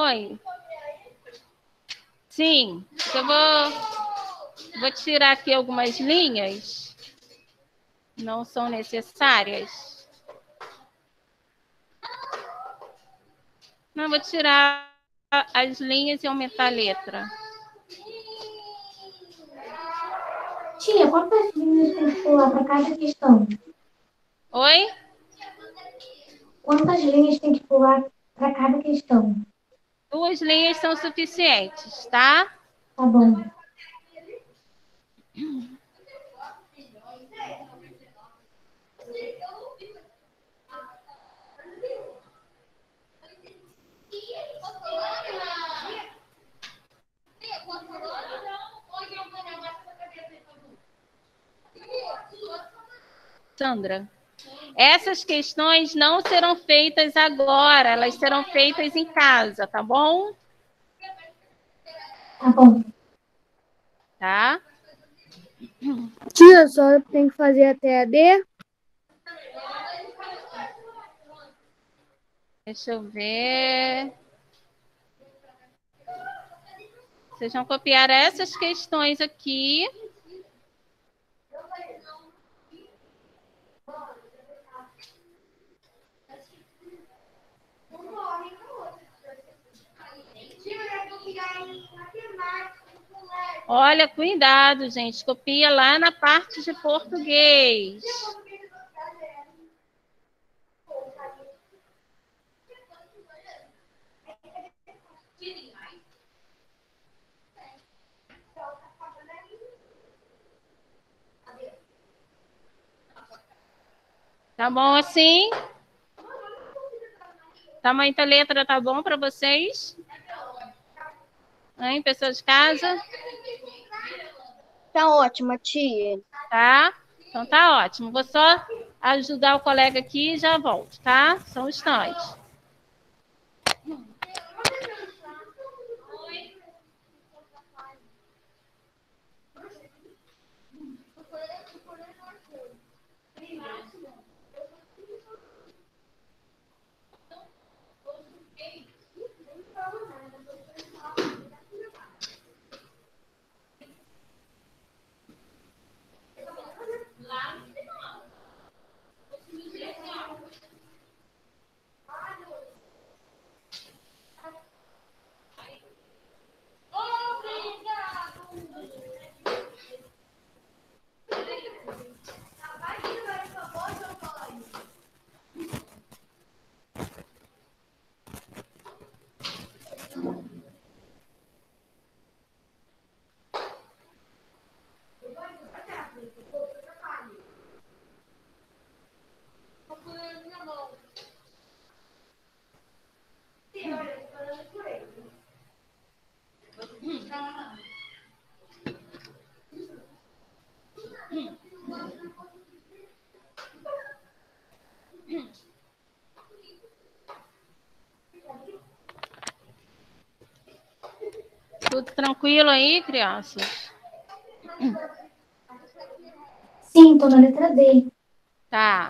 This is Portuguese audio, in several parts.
Oi. Sim, eu vou tirar aqui algumas linhas. Não são necessárias. Não, vou tirar as linhas e aumentar a letra. Tia, quantas linhas tem que pular para cada questão? Oi? Quantas linhas tem que pular para cada questão? 2 linhas são suficientes, tá? Tá bom. Sandra, essas questões não serão feitas agora, elas serão feitas em casa, tá bom? Tá bom. Tá? Tia, só tem que fazer até a D? Deixa eu ver. Vocês vão copiar essas questões aqui. Olha, cuidado, gente. Copia lá na parte de português. Tá bom assim? Tamanho da letra tá bom para vocês? Hein, pessoas de casa? Tá ótima, tia. Tá? Então tá ótimo. Vou só ajudar o colega aqui e já volto, tá? Só um instante. Tudo tranquilo aí, crianças? Sim, tô na letra D. Tá.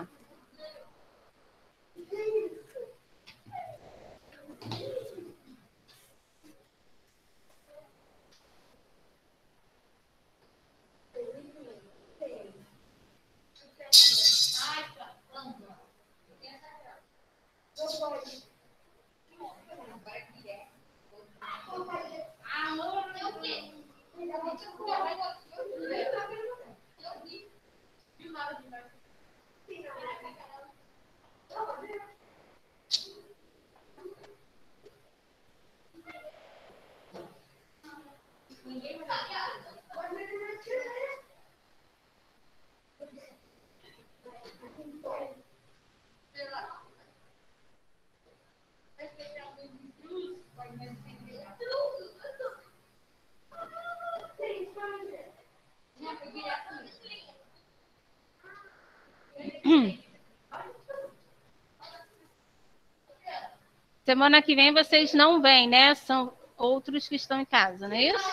Semana que vem vocês não vêm, né? São outros que estão em casa, não é isso?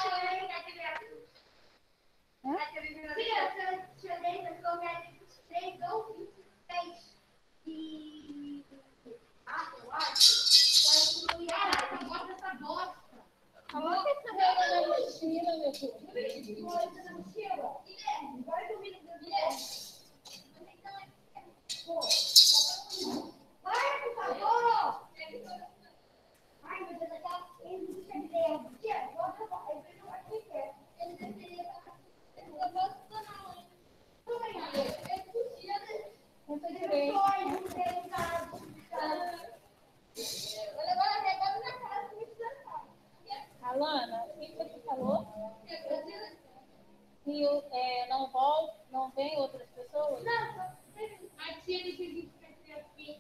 Coloca essa régua na mochila, meu filho. Alana, o que você falou? Que não volta, não vem outras pessoas? Não, a tia disse que aqui.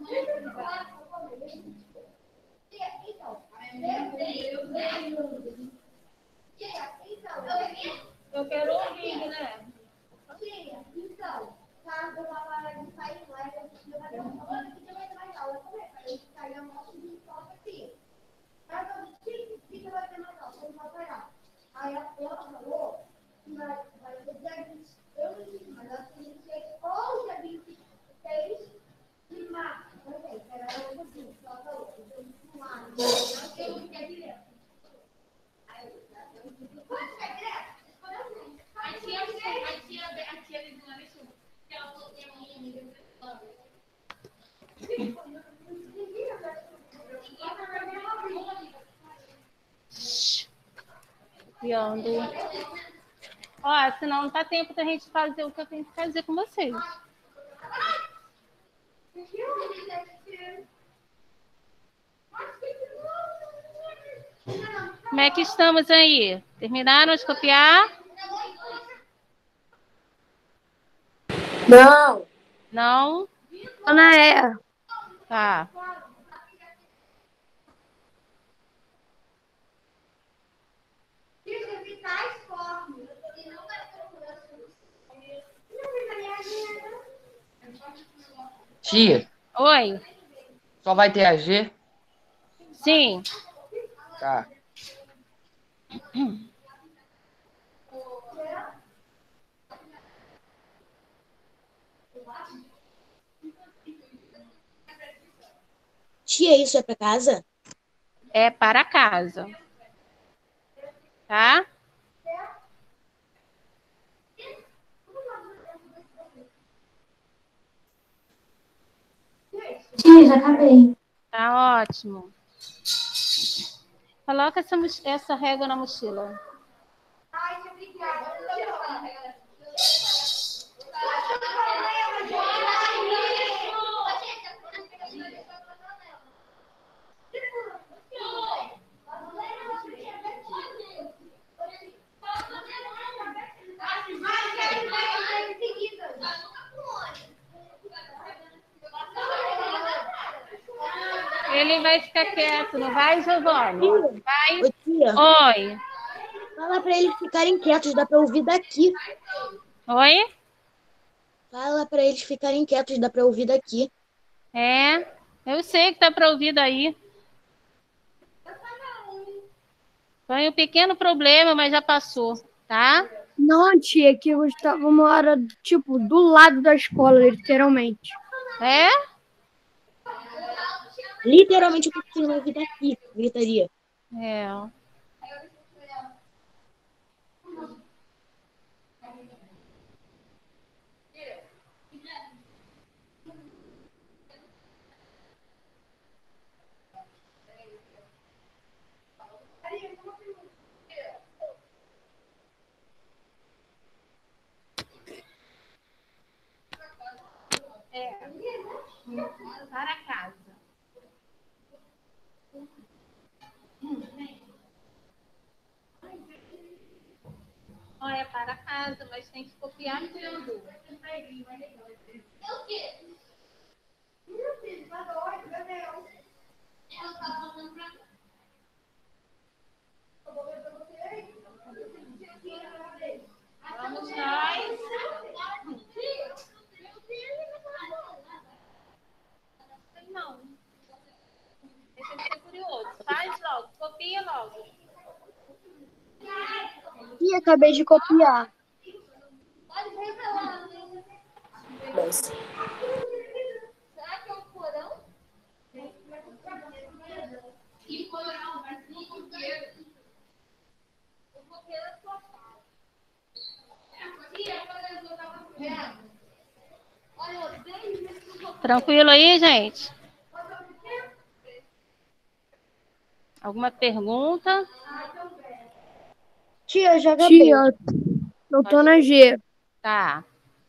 Eu quero ouvir, né? Então, caso eu vá de sair lá, eu vou que vai ter mais aula. Como é que eu sair a moto de foto aqui? Mas eu disse que vai ter mais aula, eu vou parar. Aí ela falou que vai ter dia 20, eu não disse, mas ela tem que ser ou dia 26 de março. Por exemplo, era o dia, ela falou, eu disse no ar, eu não quero direto. Aí eu disse, pode ficar direto? A tia de uma vez que ela falou que é uma amiga do Piando. Ó, senão não tá tempo da gente fazer o que eu tenho que fazer com vocês. Como é que estamos aí? Terminaram de copiar? Não. Não? Ana é. Tá. Tia, Oi? só vai ter a G? Sim. Tá. Tia, isso é pra casa? É para casa. Tá? Tia, já acabei. Tá ótimo. Coloca essa régua na mochila. Ele vai ficar quieto, não vai, Giovanni? Vai. Ô, tia, Oi. fala pra eles ficarem quietos, dá pra ouvir daqui. Oi? Fala pra eles ficarem quietos, dá pra ouvir daqui. É, eu sei que tá para ouvir daí. Foi um pequeno problema, mas já passou, tá? Não, tia, que eu estava uma hora, tipo, do lado da escola, literalmente. É? Literalmente eu tô conseguindo ouvir daqui, gritaria. É. Para casa. Olha, para casa, mas tem que copiar tudo. Vamos nós. Não. Deixa eu ser curioso. Faz logo, copia logo. Tia, acabei de copiar. Nossa. Será que é um porão? Tranquilo aí, gente? Alguma pergunta? Tia, joga B. Tia, eu tô na G. Tá.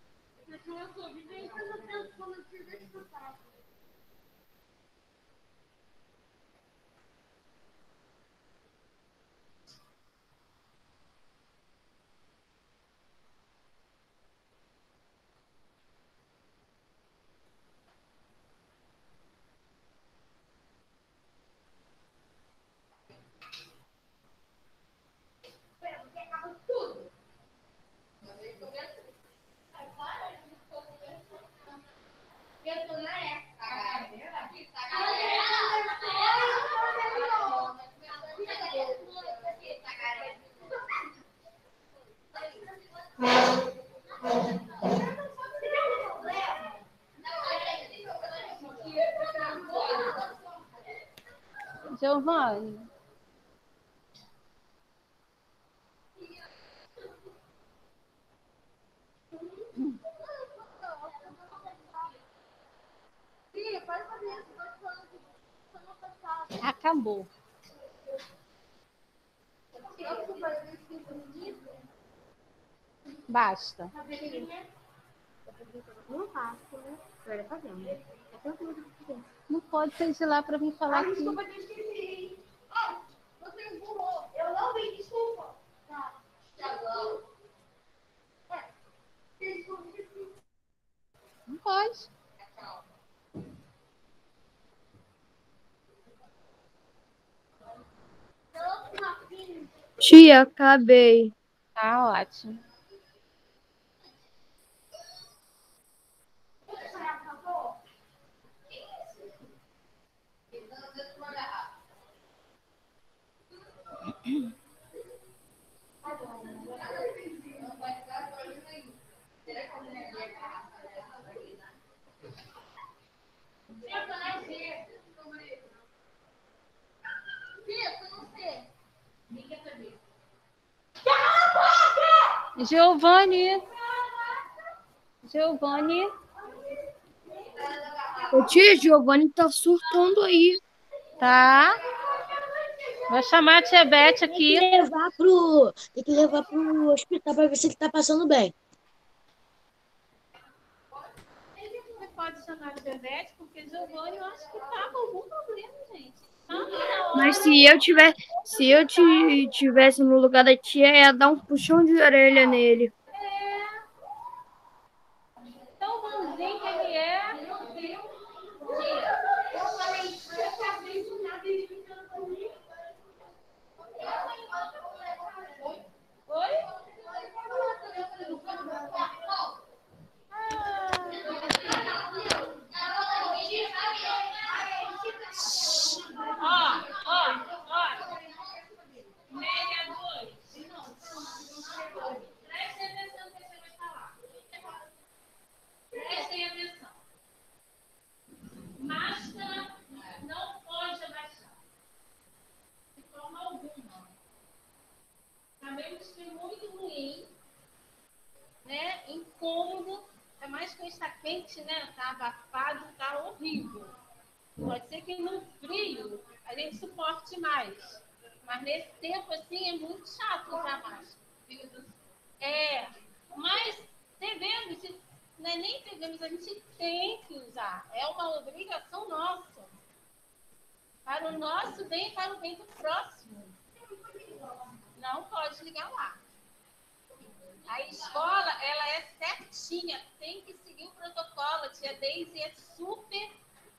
Giovanni. Acabou. Basta. Não pode sair de lá para vir falar aqui. Desculpa, eu esqueci. Você empurrou. Eu não vi, desculpa. Tá. Não pode. Tia, acabei. Tá ótimo. Giovanni. Giovanni. Ô, tia, Giovanni tá surtando aí. Tá. Vou chamar a tia Beth aqui. Tem que levar pro hospital pra ver se ele tá passando bem. Você pode chamar a tia Beth, porque Giovanni eu acho que tá com algum problema, gente. Mas se eu tivesse no lugar da tia, ia dar um puxão de orelha nele. Tão bonzinho que ele é. Meu Deus. Oi? Ó. Média 2. Prestem atenção no que você vai falar. Prestem atenção. Máscara não pode abaixar. De forma alguma. Sabemos que é muito ruim, né? Incômodo. É mais que está quente, né? Está abafado, está horrível. Pode ser que no frio a gente suporte mais. Mas nesse tempo assim é muito chato usar máscara. Mas devemos, não é nem devemos, a gente tem que usar. É uma obrigação nossa. Para o nosso bem e para o bem do próximo. Não pode ligar lá. A escola, ela é certinha, tem que seguir o protocolo. A tia Deise é super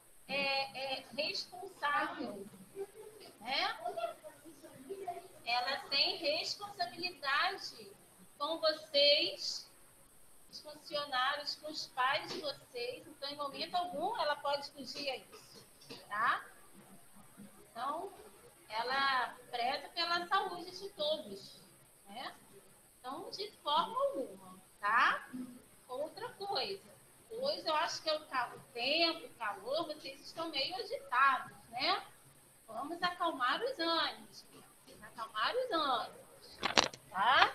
responsável. Né? Ela tem responsabilidade com vocês, os funcionários, com os pais de vocês. Então, em momento algum, ela pode fugir a isso. Tá? Então, ela preza pela saúde de todos. Né? Então, de forma alguma, tá? Outra coisa. Hoje eu acho que é o tempo, o calor, vocês estão meio agitados, né? Vamos acalmar os ânimos. Acalmar os ânimos. Tá?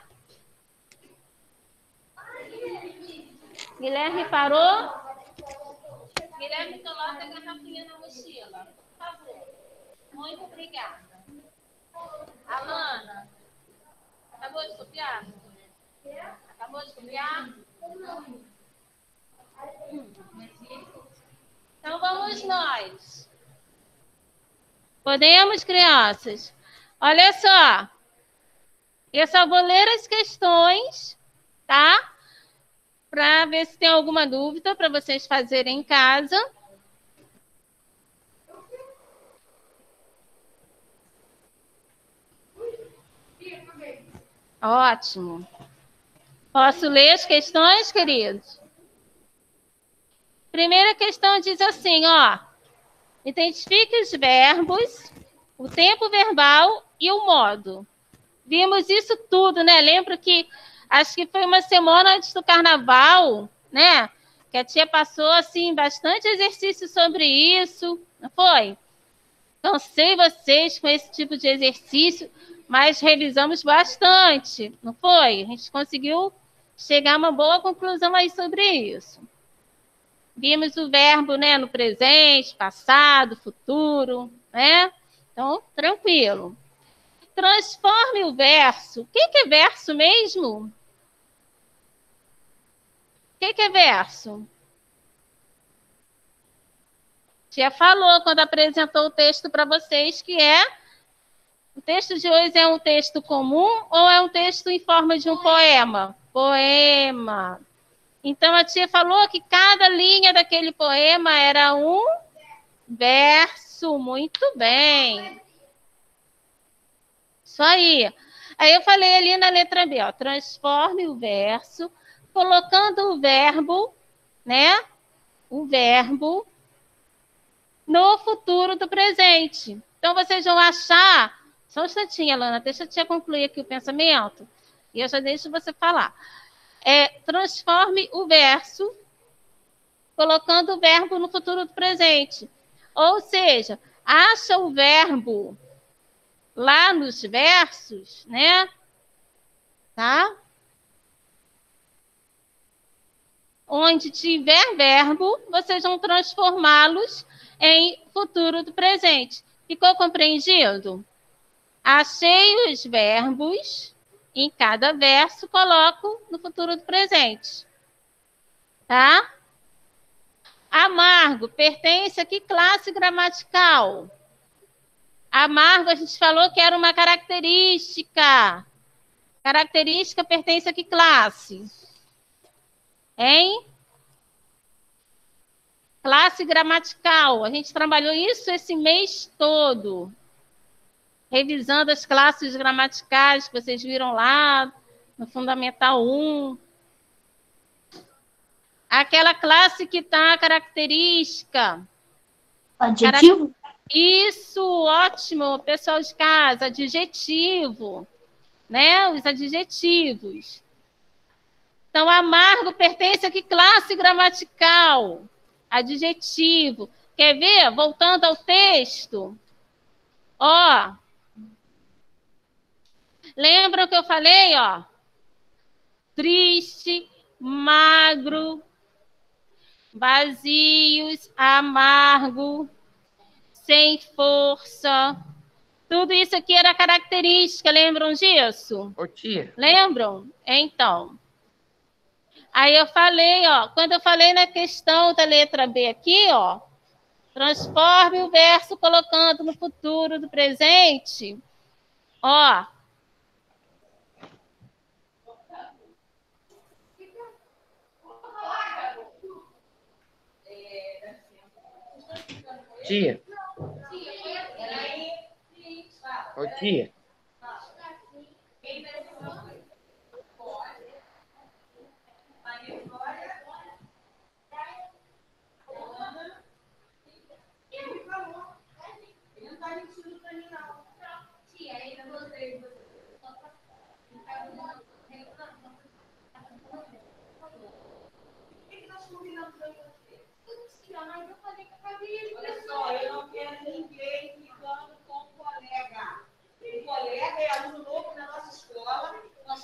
Guilherme parou? Guilherme, coloca a garrafinha na mochila, por favor. Muito obrigada. Alana, acabou de copiar? Acabou de copiar? Então vamos nós. Podemos, crianças? Olha só. Eu só vou ler as questões, tá? Para ver se tem alguma dúvida para vocês fazerem em casa. Ótimo. Posso ler as questões, queridos? Primeira questão diz assim, ó. Identifique os verbos, o tempo verbal e o modo. Vimos isso tudo, né? Lembro que acho que foi uma semana antes do carnaval, né? Que a tia passou, assim, bastante exercício sobre isso, não foi? Cansei vocês com esse tipo de exercício, mas revisamos bastante, não foi? A gente conseguiu chegar a uma boa conclusão aí sobre isso. Vimos o verbo, né, no presente, passado, futuro, né? Então, tranquilo. Transforme o verso. O que é verso mesmo? O que é verso? Tia falou quando apresentou o texto para vocês que o texto de hoje é um texto comum ou é um texto em forma de um poema? Poema. Então a tia falou que cada linha daquele poema era um verso. Muito bem. Isso aí. Aí eu falei ali na letra B, ó, transforme o verso, colocando o verbo, né? O verbo no futuro do presente. Então, vocês vão achar... Só um instantinho, Alana, deixa eu te concluir aqui o pensamento. E eu já deixo você falar. Transforme o verso, colocando o verbo no futuro do presente. Ou seja, acha o verbo lá nos versos, né? Tá? Onde tiver verbo, vocês vão transformá-los em futuro do presente. Ficou compreendido? Achei os verbos, em cada verso coloco no futuro do presente. Tá? Amargo pertence a que classe gramatical? Amargo, a gente falou que era uma característica. Característica pertence a que classe? Hein? Classe gramatical. A gente trabalhou isso esse mês todo. Revisando as classes gramaticais que vocês viram lá no Fundamental 1. Aquela classe que está característica. Adjetivo? Isso, ótimo, pessoal de casa. Adjetivo, né? Os adjetivos. Então, amargo pertence a que classe gramatical? Adjetivo. Quer ver? Voltando ao texto. Ó. Lembram que eu falei, ó? Triste, magro, vazios, amargo, sem força. Tudo isso aqui era característica, lembram disso? Ô, tia. Lembram? Então. Aí eu falei, ó, quando eu falei na questão da letra B aqui, ó, transforme o verso colocando no futuro do presente, ó. Tia. Ô, tia. Olha só, eu não quero ninguém ficando com o colega. O colega é aluno novo na nossa escola. Nós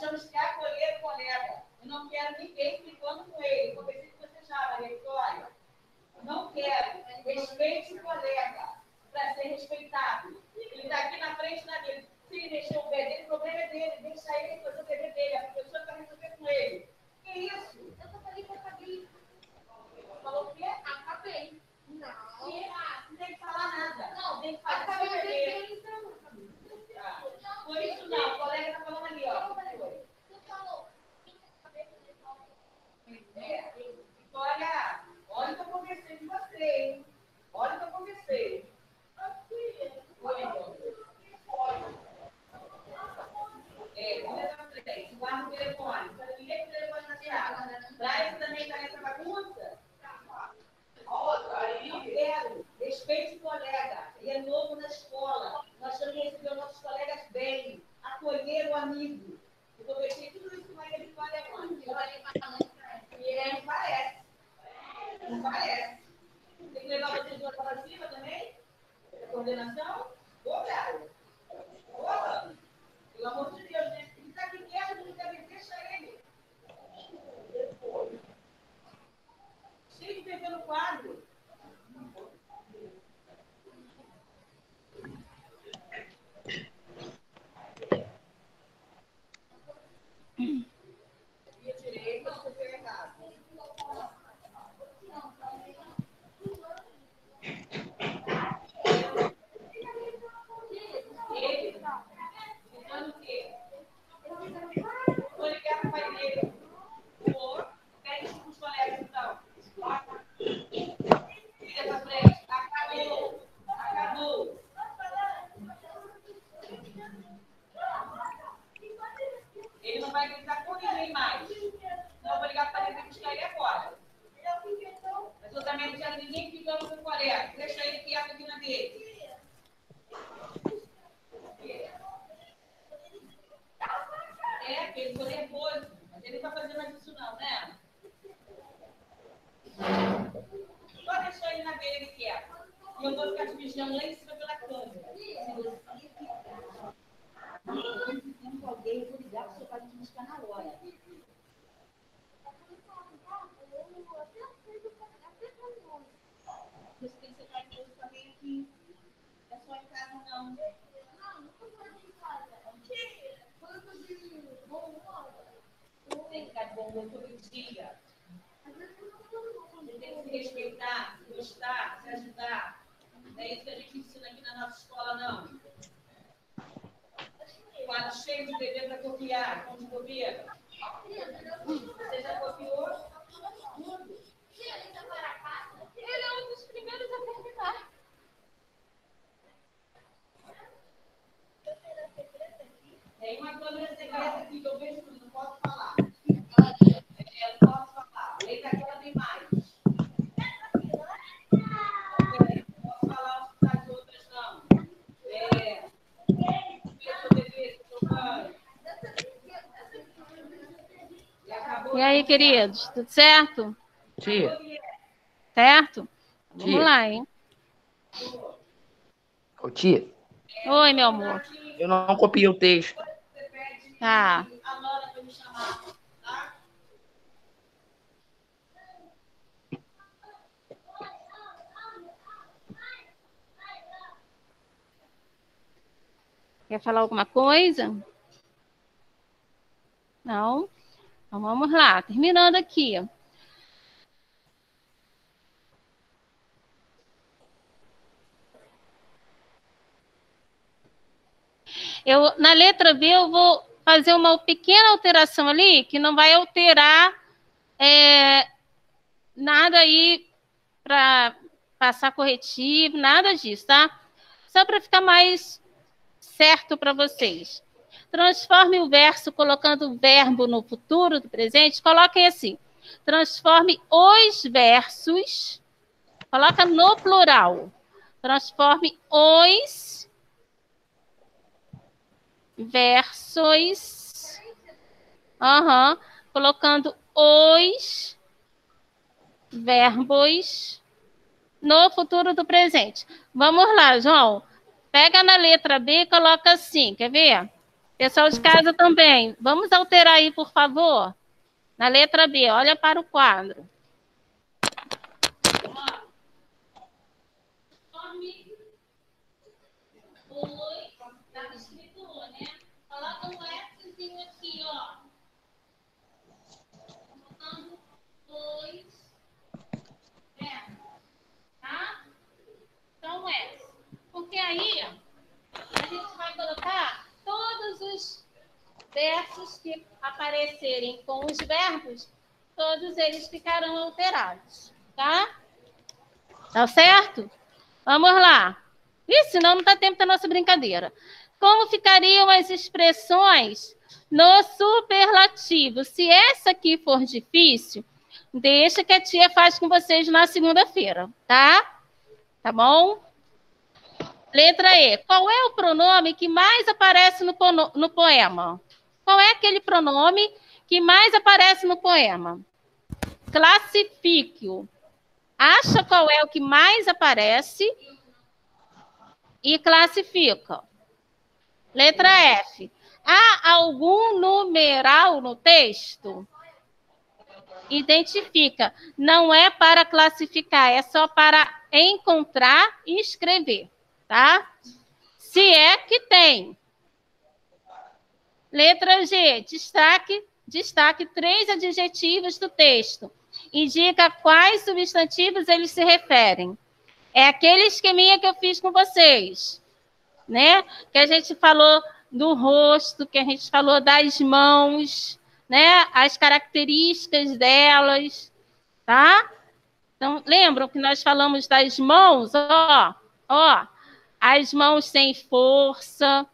quero ninguém ficando com ele. Como que você chama, Vitória? Não quero. Respeite o colega para ser respeitado. Ele está aqui na frente da mesa. Se ele deixou o pé dele, o problema é dele. Deixa ele fazer o dever dele. A professora está resolvendo com ele. Que isso? Eu só falei que eu acabei. Falou o quê? Acabei. Não. Não tem que falar nada. Não, Tem que fazer o acabei o dever. dever, então. Por isso não. O colega está falando ali, ó. Você falou. Olha, olha o que eu conversei com você, hein? Olha o que eu conversei. Olha na frente, guarda o telefone. Você ninguém com o telefone na sala. Traz também está nessa bagunça? Não quero. Respeite o colega. Ele é novo na escola. Nós temos que receber os nossos colegas bem. Acolher o amigo. Eu conversei tudo isso com a Vitória antes. E ele não parece. Não parece. Tem que levar vocês duas para cima também? Coordenação? Ô, cara. Ô, pelo amor de Deus, né? Ele está aqui quieto, não deve deixar ele. Cheio de TV no quadro. Via direita, você errado. Ele? Ficando o quê? Vou ligar para o pai dele. Vou. Pede para os colegas, então. Liga para frente. Acabou. Acabou. Ele não vai gritar com ninguém mais. Não, vou ligar para ele e buscar ele agora. Mas eu também não quero ninguém ficando com o colega. Deixa ele quieto aqui na dele. É, porque ele ficou nervoso. Mas ele não vai fazer mais isso não, né? Só deixar ele na dele quieto. E eu vou ficar te vigiando lá em cima pela câmera. Se você tem alguém, eu vou ligar para o seu pai te buscar na hora. Você tem que ser pai de também aqui. É só em casa, não. Tem que ficar de bom humor todo dia. Você tem que se respeitar, se gostar, se ajudar. Não é isso que a gente ensina aqui na nossa escola, não. Quadro cheio de dever para copiar, como de copia. Você já copiou? Tudo. Ele é um dos primeiros a terminar. Tem uma câmera secreta aqui que eu vejo tudo, não posso falar. Eu não posso falar. A lei daquela tem mais. Não posso falar as outras, não. E aí, queridos, tudo certo? Tia, Certo? Vamos Tia. lá, hein? ô tia, Oi, meu amor. eu não copiei o texto. Tá. A Nora vai me chamar, tá? Quer falar alguma coisa? Não? Então vamos lá. Terminando aqui. Na letra B, eu vou fazer uma pequena alteração ali, que não vai alterar nada aí para passar corretivo, nada disso, tá? Só para ficar mais certo para vocês. Transforme o verso colocando o verbo no futuro do presente. Coloquem assim. Transforme os versos. Coloca no plural. Transforme os versos. Colocando os verbos no futuro do presente. Vamos lá, João. Pega na letra B e coloca assim. Quer ver? Pessoal de casa também. Vamos alterar aí, por favor. Na letra B, olha para o quadro. Conforme oi, estava escrito o, né? Coloca um Fzinho aqui, ó. Colocando dois, tá? Então, S. Porque aí, a gente vai colocar todos os versos que aparecerem com os verbos, todos eles ficarão alterados, tá? Tá certo? Vamos lá. Ih, senão não dá tempo da nossa brincadeira. Como ficariam as expressões no superlativo? Se essa aqui for difícil, deixa que a tia faz com vocês na segunda-feira, tá? Tá bom? Letra E. Qual é o pronome que mais aparece no poema? Qual é aquele pronome que mais aparece no poema? Classifique-o. Acha qual é o que mais aparece e classifica. Letra F. Há algum numeral no texto? Identifica. Não é para classificar, é só para encontrar e escrever, tá? Se é que tem. Letra G. Destaque 3 adjetivos do texto. Indica quais substantivos eles se referem. É aquele esqueminha que eu fiz com vocês, né? Que a gente falou do rosto, que a gente falou das mãos, né? As características delas, tá? Então, lembram que nós falamos das mãos? Ó, as mãos sem força,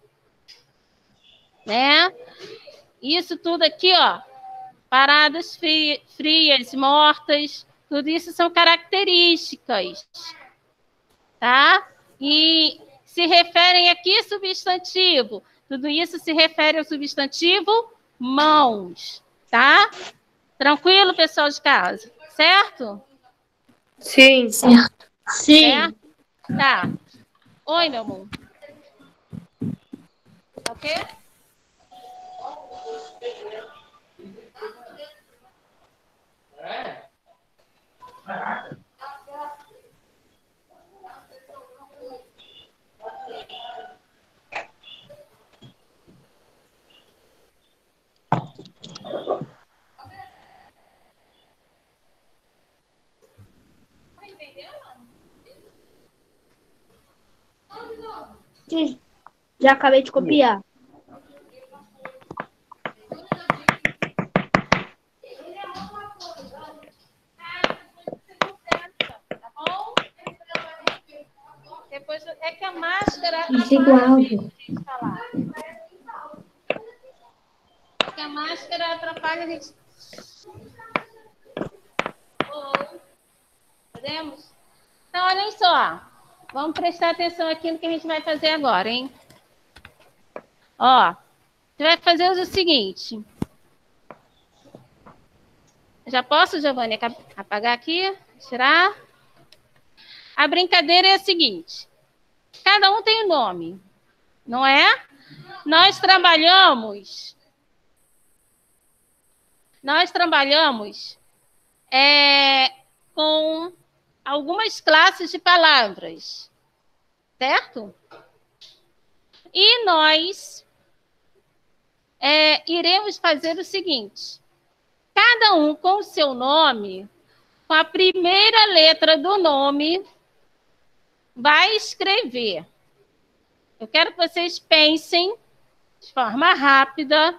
né? Isso tudo aqui, ó, paradas frias, mortas, tudo isso são características, tá? E se referem aqui a substantivo. Tudo isso se refere ao substantivo mãos, tá? Tranquilo, pessoal de casa? Certo? Sim. Certo. Sim. Certo? Tá. Oi, meu amor. Tá ok? Já acabei de copiar. Tá bom? Depois é que a máscara Desliga o áudio. falar. É que a máscara atrapalha a gente. Podemos? Então, olhem só. Vamos prestar atenção aqui no que a gente vai fazer agora, hein? Ó, você vai fazer o seguinte. Já posso, Giovanni, apagar aqui? Tirar? A brincadeira é a seguinte. Cada um tem um nome, não é? Nós trabalhamos com algumas classes de palavras, certo? E nós iremos fazer o seguinte. Cada um com o seu nome, com a primeira letra do nome, vai escrever. Eu quero que vocês pensem de forma rápida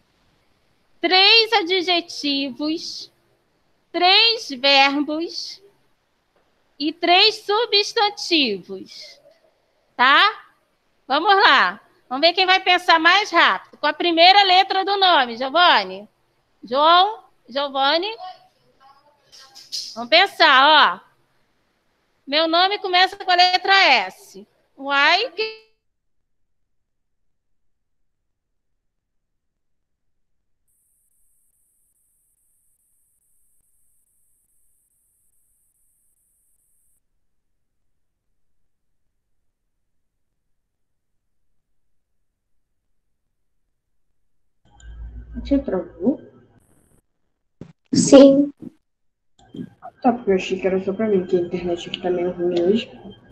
3 adjetivos, 3 verbos e 3 substantivos, tá? Vamos lá. Vamos ver quem vai pensar mais rápido. Com a primeira letra do nome, Giovanni. Giovanni. Vamos pensar, ó. Meu nome começa com a letra S. Uai, Te travou? Sim. Tá, porque eu achei que era só pra mim, que a internet aqui tá meio ruim hoje.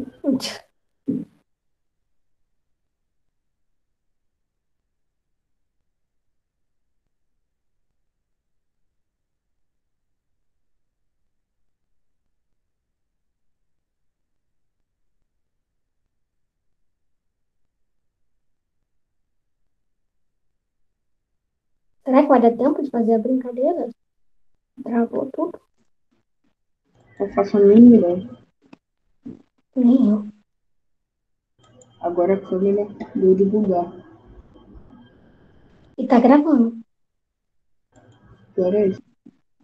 Será que vai dar tempo de fazer a brincadeira? Travou tudo? Eu faço a mínima ideia. Nem eu. Agora a câmera deu de bugar. E tá gravando. Pior é isso.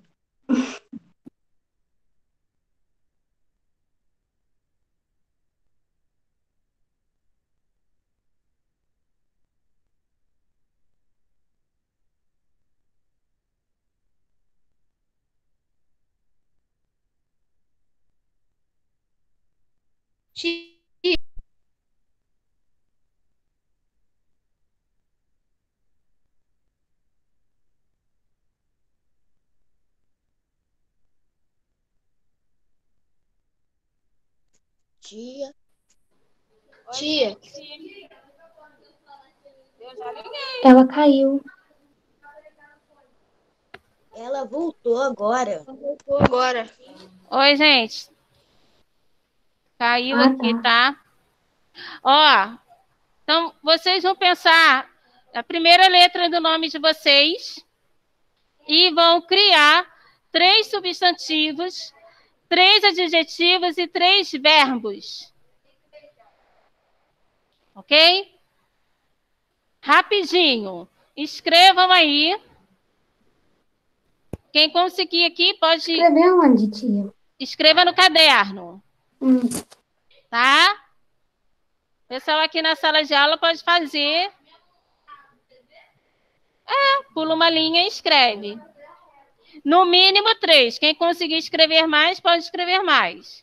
Tia. Tia. Ela caiu. Ela voltou agora. Oi, gente. Caiu Ah, aqui, tá? Ó, então vocês vão pensar a primeira letra do nome de vocês e vão criar 3 substantivos, 3 adjetivos e 3 verbos. Ok? Rapidinho. Escrevam aí. Quem conseguir aqui pode Escreveu onde, tia? escreva no caderno, tá? O pessoal aqui na sala de aula pode fazer. Pula uma linha e escreve. No mínimo 3. Quem conseguir escrever mais, pode escrever mais.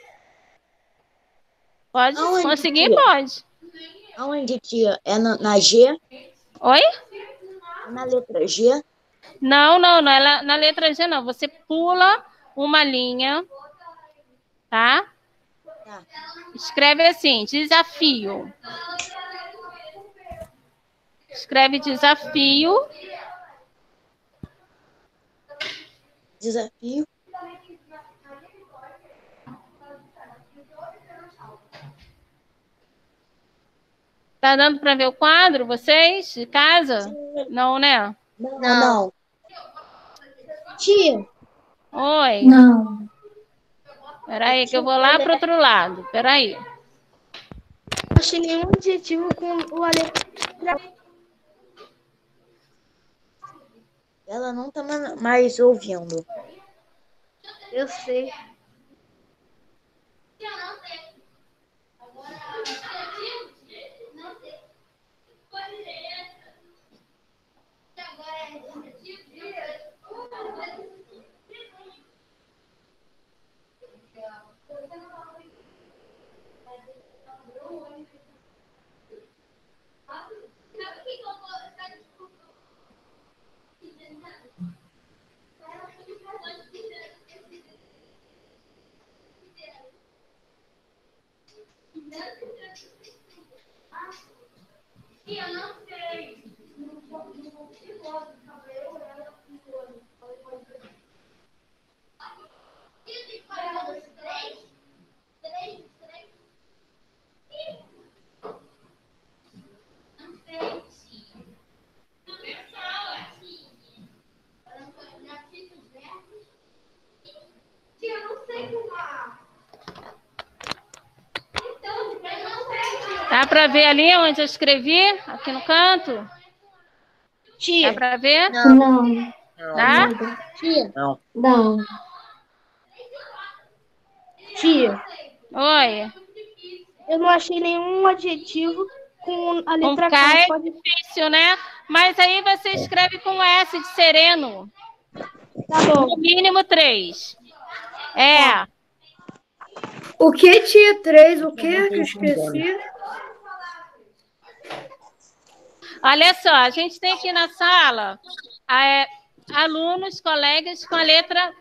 Pode Aonde, conseguir? tia? Pode. Aonde, tia? É na G? Oi? Na letra G? Não, não, não é na letra G, não. Você pula uma linha, tá? Tá. Escreve assim, desafio. Escreve desafio. Desafio. Tá dando para ver o quadro, vocês, de casa? Não, né? Não. Tia. Oi. Não. Peraí, que eu vou lá pro outro lado. Peraí. Não achei nenhum adjetivo com o letra. Ela não tá mais ouvindo. Eu sei. Dá para ver ali onde eu escrevi? Aqui no canto? Dá Tia. para ver? Não. Dá? Tia. Não. Tia. Oi. Eu não achei nenhum adjetivo com a Com letra K K. é Pode... difícil, né? Mas aí você escreve com S de sereno. Tá bom. No mínimo 3. É. O que, tia? 3? O que que eu esqueci? Olha só, a gente tem aqui na sala alunos, colegas com a letra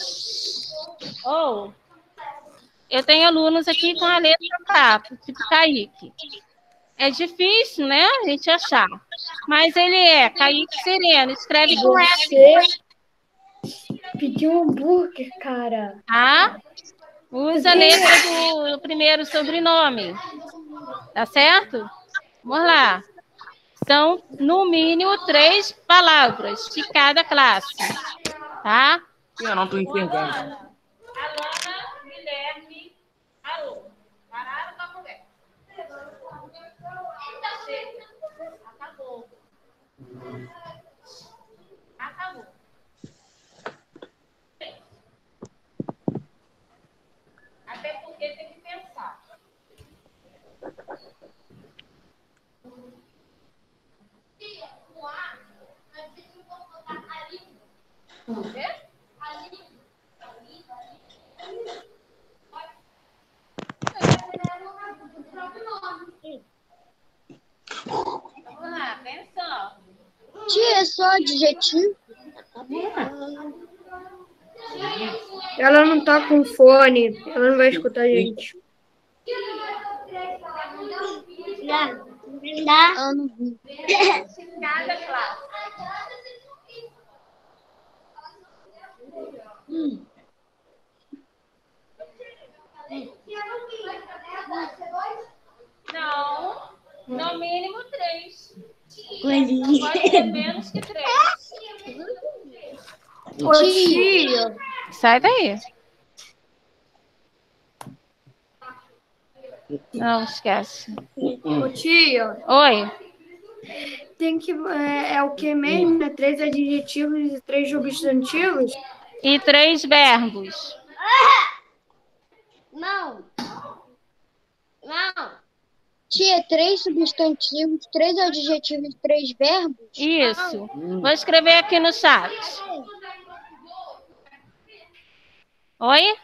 O. Eu tenho alunos aqui com a letra K, tipo Kaique. É difícil, né, a gente achar. Mas ele é Kaique Sereno, escreve com F. Pediu um hambúrguer, cara. Tá? Usa a letra do primeiro sobrenome. Tá certo? Vamos lá. São, no mínimo, 3 palavras de cada classe. Tá? Eu não tô entendendo. Alana, Guilherme, alô. Pararam pra conversa. Acabou. Acabou. Até porque tem que pensar. Vamos lá, pensando. Tia, é só adjetivo? Ela não tá com fone. Ela não vai escutar a gente. Ah, não vi. Cada classe. Não, no mínimo 3. Pode ser menos que 3. Ô, tia. Sai daí. Não, esquece. Ô, tia. Oi. Tem que... É o que mesmo? É 3 adjetivos e 3 substantivos? E 3 verbos. Não. Não. Tia, 3 substantivos, 3 adjetivos e 3 verbos? Isso. Vou escrever aqui no chat. Oi?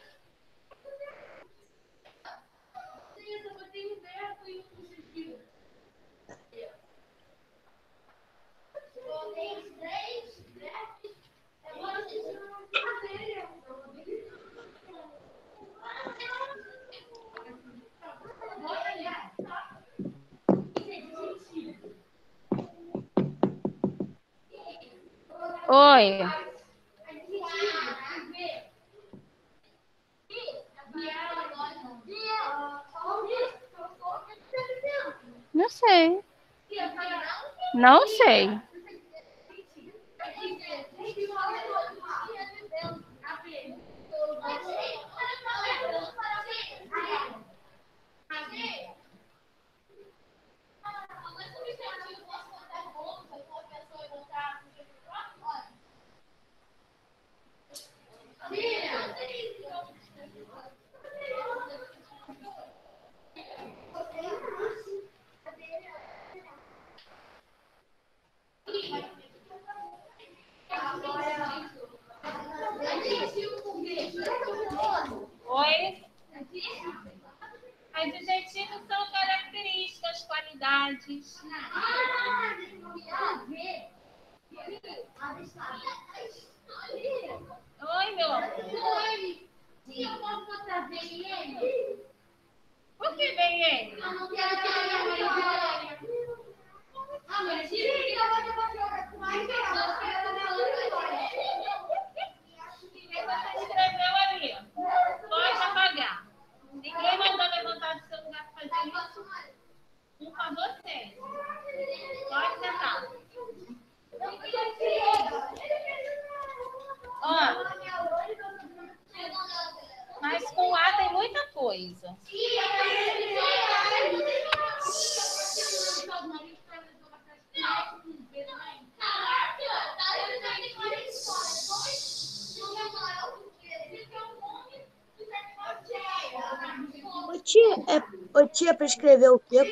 Oi. Não sei. Não sei. Oi? Adjetivos são características, qualidades. Oi, meu amor. Eu posso botar VN? Por que vem ele? Eu não quero que a minha mãe Ah, mas tira que eu vou jogar com mais que ela. Você escreveu ali. Pode apagar. Ninguém mandou levantar do seu lugar para fazer isso. Um favor sério. Pode sentar. Ó. Mas com A tem muita coisa. Ô tia, para escrever o quê?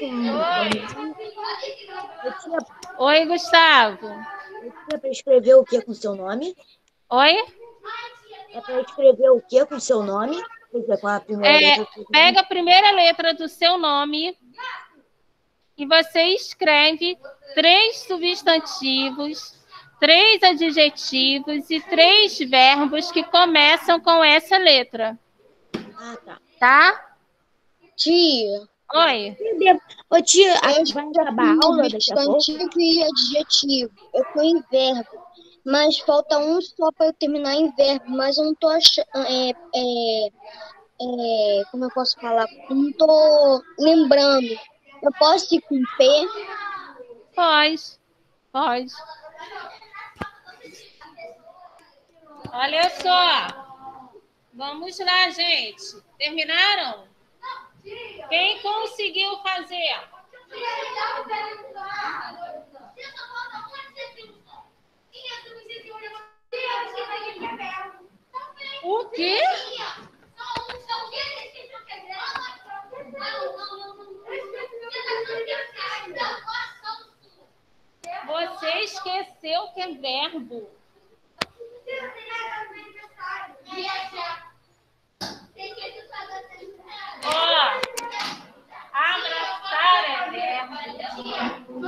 Oi, Gustavo. É para escrever o quê com seu nome? Oi? É para escrever o quê com seu nome? Quer dizer, com a primeira letra do seu nome? Pega a primeira letra do seu nome e você escreve 3 substantivos, 3 adjetivos e 3 verbos que começam com essa letra. Ah, tá. Tá? Tia, Oi. Ô, tia, eu vai acabar a aula daqui a pouco? substantivo e adjetivo. Eu tô em verbo. Mas falta um só para eu terminar em verbo. Mas eu não tô achando. Como eu posso falar? Eu não tô lembrando. Eu posso ir com P? Pode. Pode. Olha só. Vamos lá, gente. Terminaram? Quem conseguiu fazer? O quê? Você esqueceu que é verbo. Ó, abraçar é verbo.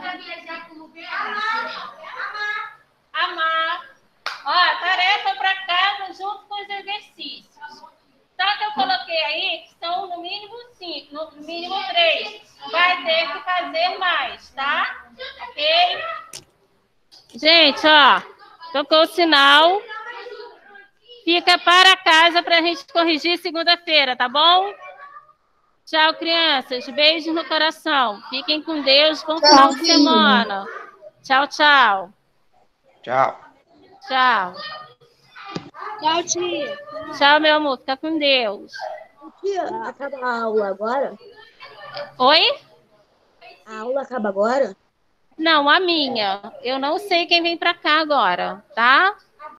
Amar. Ó, tarefa para casa junto com os exercícios. Só que eu coloquei aí que são no mínimo 5, no mínimo 3. Vai ter que fazer mais, tá? Ok? Gente, ó, tocou o sinal. Fica para casa para a gente corrigir segunda-feira, tá bom? Tchau, crianças. Beijos no coração. Fiquem com Deus. Bom final de semana. Tchau, tchau. Tchau. Tchau. Tchau, tia. Tchau, meu amor. Fica com Deus. Tia, acaba a aula agora? Oi? A aula acaba agora? Não, a minha. Eu não sei quem vem para cá agora, tá?